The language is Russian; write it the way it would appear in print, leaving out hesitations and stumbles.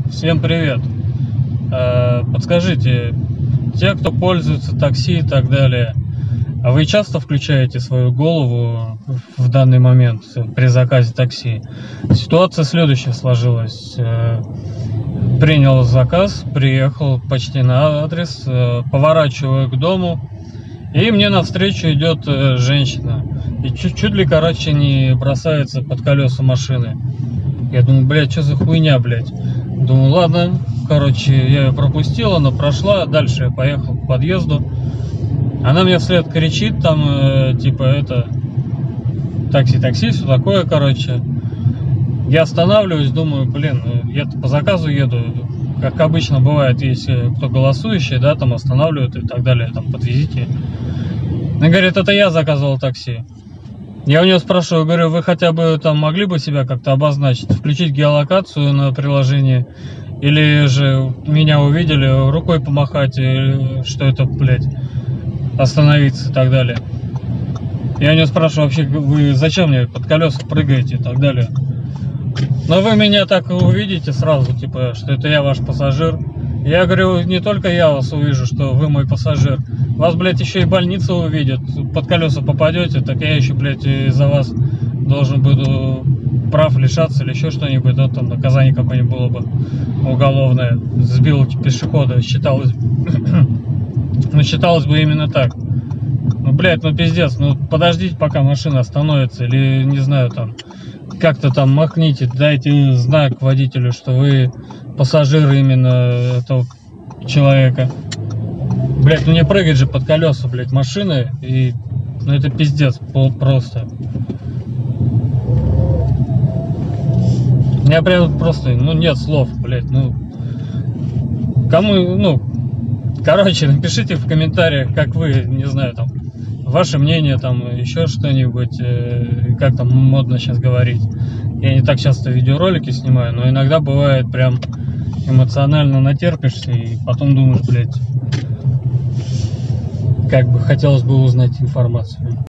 Всем привет. Подскажите, те, кто пользуется такси и так далее, а вы часто включаете свою голову в данный момент при заказе такси? Ситуация следующая сложилась. Принял заказ, приехал почти на адрес, поворачиваю к дому, и мне навстречу идет женщина. И чуть ли, короче, не бросается под колеса машины. Я думаю, блядь, что за хуйня, блядь? Думаю, ладно, короче, я ее пропустил, она прошла, дальше я поехал к подъезду. Она мне вслед кричит, там, типа, это, такси, все такое, короче. Я останавливаюсь, думаю, блин, я-то по заказу еду, как обычно бывает, если кто голосующий, да, там останавливают и так далее, там, подвезите. Она говорит, это я заказывал такси. Я у нее спрашиваю, говорю, вы хотя бы там могли бы себя как-то обозначить, включить геолокацию на приложении, или же меня увидели, рукой помахать, или что это, блядь, остановиться и так далее. Я у нее спрашиваю, вообще, вы зачем мне под колеса прыгаете и так далее. Но вы меня так увидите сразу, типа, что это я ваш пассажир. Я говорю, не только я вас увижу, что вы мой пассажир. Вас, блядь, еще и больница увидит. Под колеса попадете, так я еще, блядь, из-за вас должен буду прав лишаться или еще что-нибудь. Да, там наказание какое-нибудь было бы уголовное. Сбил пешехода, считалось. Ну, считалось бы именно так. Ну, блядь, ну пиздец, ну подождите, пока машина остановится. Или, не знаю, там, как-то там махните, дайте знак водителю, что вы пассажир именно этого человека. Блять, ну не прыгать же под колеса, блять, машины. И, ну это пиздец, просто. У меня прям просто, ну нет слов, блять, ну. Кому, ну, короче, напишите в комментариях, как вы, не знаю, там, ваше мнение, там, еще что-нибудь, как там модно сейчас говорить. Я не так часто видеоролики снимаю, но иногда бывает прям эмоционально натерпишься и потом думаешь, блядь, как бы хотелось бы узнать информацию.